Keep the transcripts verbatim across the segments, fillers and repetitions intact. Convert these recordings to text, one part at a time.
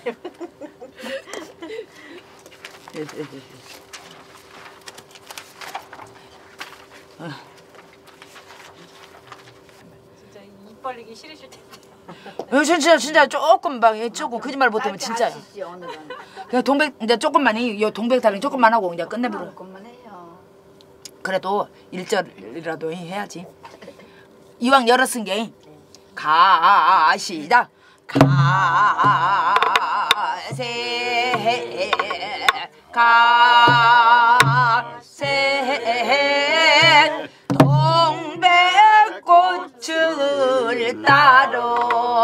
진짜 입 벌리기 싫으실 텐데. 진짜 진짜 조금만 조금 거짓말 못하면 진짜. 그냥 동백 이제 조금만이 요 동백 달링 조금만 하고 이제 끝내버려. 그래도 일절이라도 해야지. 이왕 열었은 게 가시다 가세 가세 동백꽃을 따러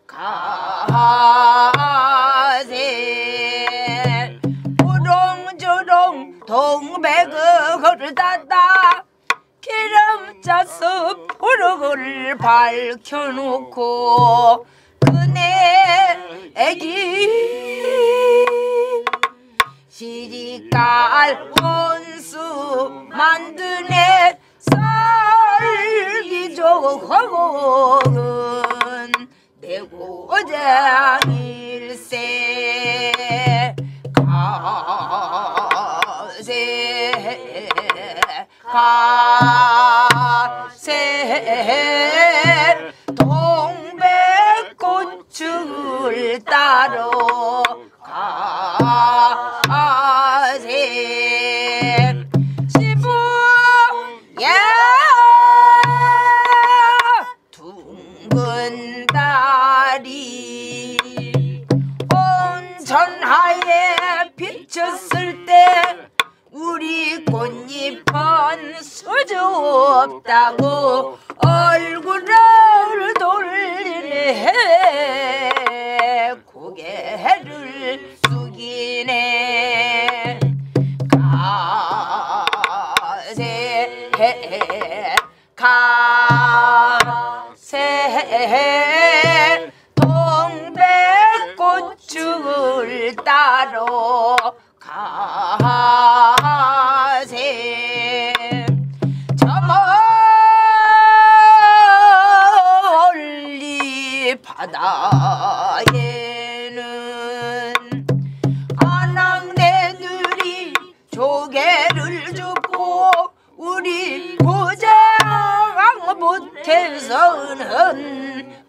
가세 우렁주렁 동백을 따다 기름 짜서 보르고를 밝혀놓고 그네 애기 시집갈 원수 만드네 살기 좋은 내 고장일세 가세 가세 동백꽃을 따러 가세 시부야 둥근 달이 온천하에 비쳤을 때 우리 꽃잎은 수저 없다고 얼굴을 돌리네 고개를 숙이네 가세 가세 동백꽃을 따러 가세 저 멀리 바다에는 아낙네들이 조개를 줍고 우리 고장 못해서는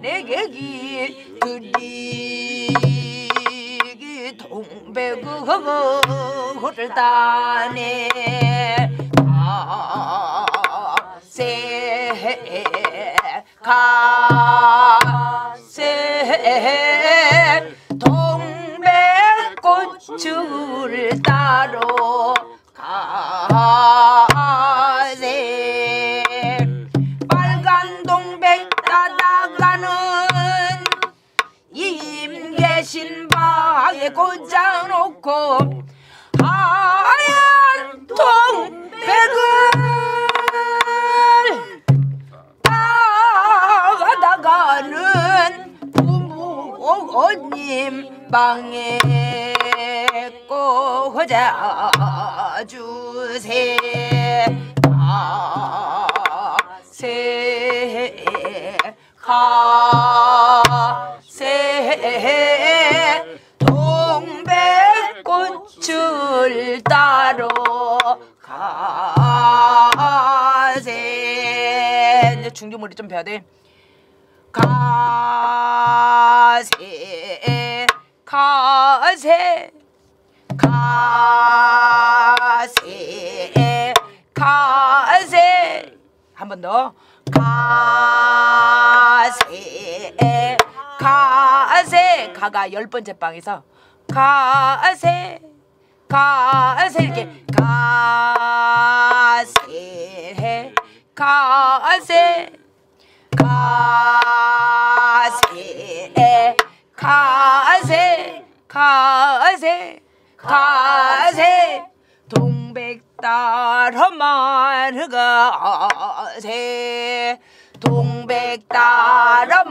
그네객이들이 동백을 따네 가세 가세 동백꽃을 따러 가세 빨간 동백 따다가는 임계신방에 꽂아 놓고 하얀 동백을 따다가는 부모님 방에 꽂아 주세 가세 가세 동백꽃을 따러 가세 이제 중주머리 좀 펴야 돼 가세 가세 가세 가세 한 번 더 가세 가세 가가 열 번째 방에서 가세 가세 이렇게 가세 가세 가세 가세 가세 가세 동백따라 마르가세 동백따라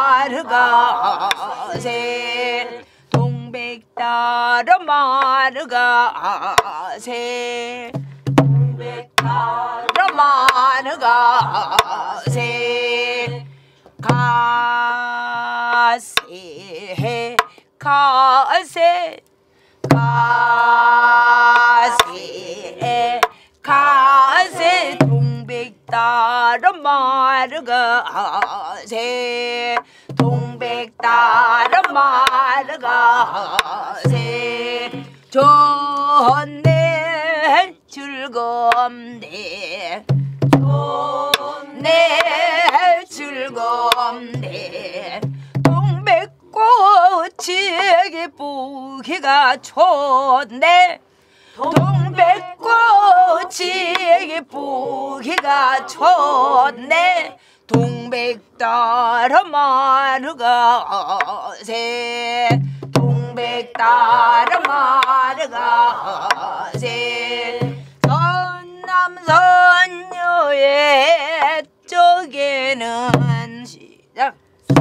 마르가세 동백따라 마르가세 동백따라 마르가세 가세 가세 가세 가세 동백다름 마르가세 동백다름 마르가세 좋네 즐겁네 좋네 즐겁네 동백꽃이 보기가 좋네 동백꽃이 보기가 좋네 동백다름 마르가세 동백다름 마르가세 선남선녀의 쪽에는 시작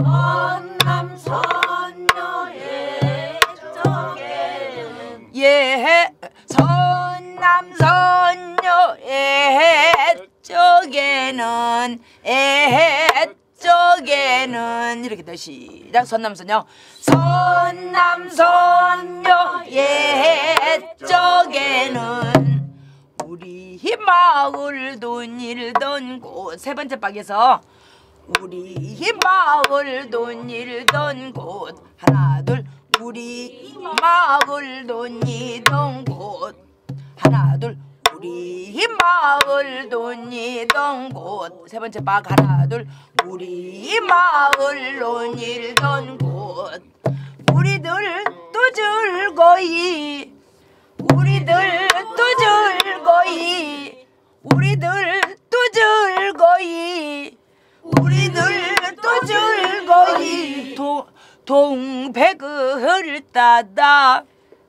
선남선녀의 쪽에는 예 선남선녀의 쪽에는 에 쪽에는 이렇게 돼 시작 선남선녀 선남선녀의 쪽에는 우리 마을 돈 일던 곳 세 번째 박에서 우리 마을 돈 일던 곳 하나 둘 우리 마을 돈 일던 곳 하나 둘 우리 마을 돈 일던 곳 세 번째 박 하나 둘 우리 마을 돈 일던 곳 우리들 또 즐거이 우리들 또 즐거이 우리들 또 즐거이 우리들 또 즐거이 도, 동백을 따다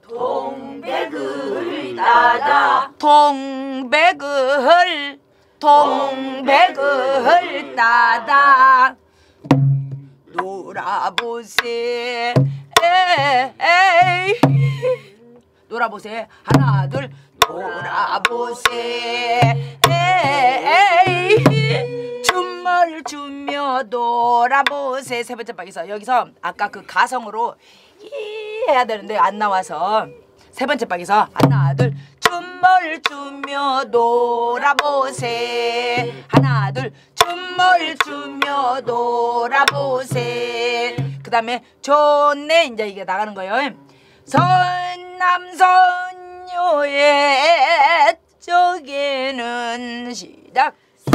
동백을 따다 동백을 동백을 따다 놀아보세 에이 놀아보세 하나 둘 놀아보세 에이 춤을 추며 놀아보세 세 번째 박에서 여기서 아까 그 가성으로 히 해야 되는데 안 나와서 세 번째 박에서 하나 둘 춤을 추며 놀아보세 하나 둘 춤을 추며 놀아보세 그 다음에 좋네 이제 이게 나가는 거예요. 선남선녀의 쪽에는 시작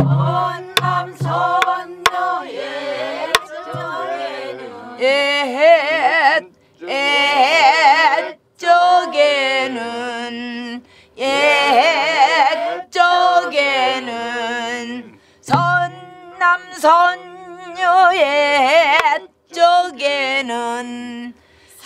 선남선녀의 쪽에는 예, 예, 쪽에는 예, 쪽에는 선남선녀의 쪽에는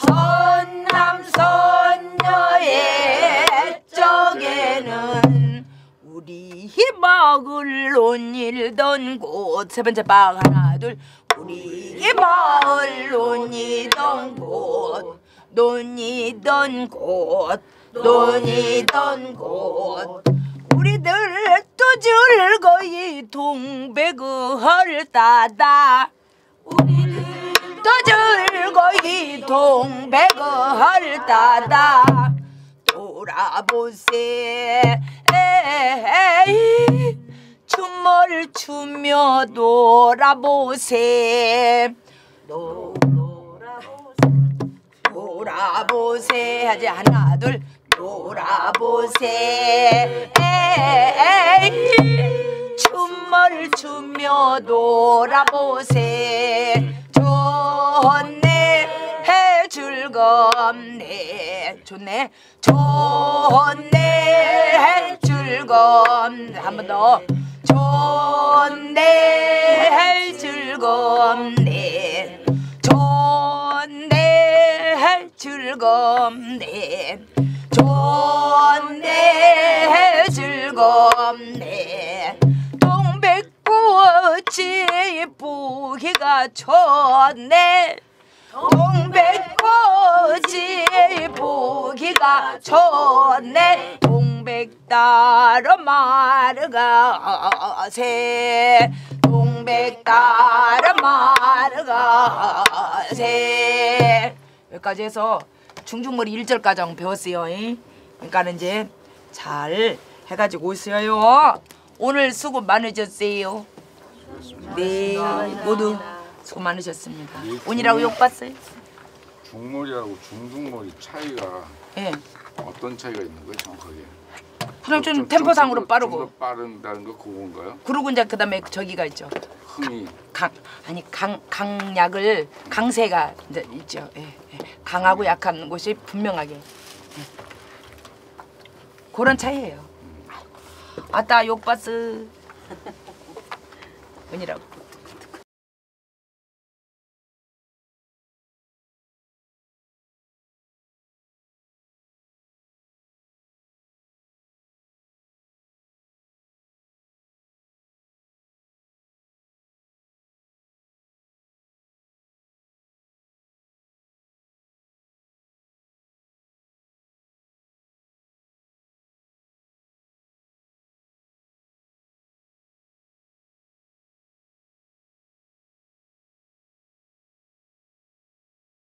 선남선녀의 쪽에는 우리 마을 돈 일던 곳 세 번째 방 하나 둘 우리 마을 돈 일던 곳 논이던 곳 논이던 곳 우리들 또 즐거이 동백을 따다 우리들 또 즐거이 동백을 따다 돌아보세 에이 춤을 추며 놀아보세 놀아보세 하지 하나 둘 놀아보세 에이 춤을 추며 놀아보세 좋네 해 즐겁네 좋네 좋네 해 즐겁네 한 번 더 좋네 해 즐겁네 좋네 즐겁네 좋네 즐겁네 동백꽃이 보기가 좋네 동백꽃이 보기가 좋네 동백다름 마르가세 동백다름 마르가세 여기까지 해서 중중머리 일 절 가정 배웠어요. 이. 그러니까는 이제 잘 해가지고 오세요. 오늘 수고 많으셨어요. 네, 모두 수고 많으셨습니다. 오니라고 욕 봤어요? 중머리하고 중중머리 차이가 예. 어떤 차이가 있는 거예요, 정확하게? 그럼 좀 템포상으로 좀 더- 빠르고. 좀 더 빠른다는 거 그건가요? 그러고 이제 그다음에 저기가 있죠. 흥이 강 아니 강 강약을 강세가 이제 있죠. 예, 예. 강하고 약한 곳이 분명하게 예. 그런 차이예요. 아따 욕봤어. 뭐니라고?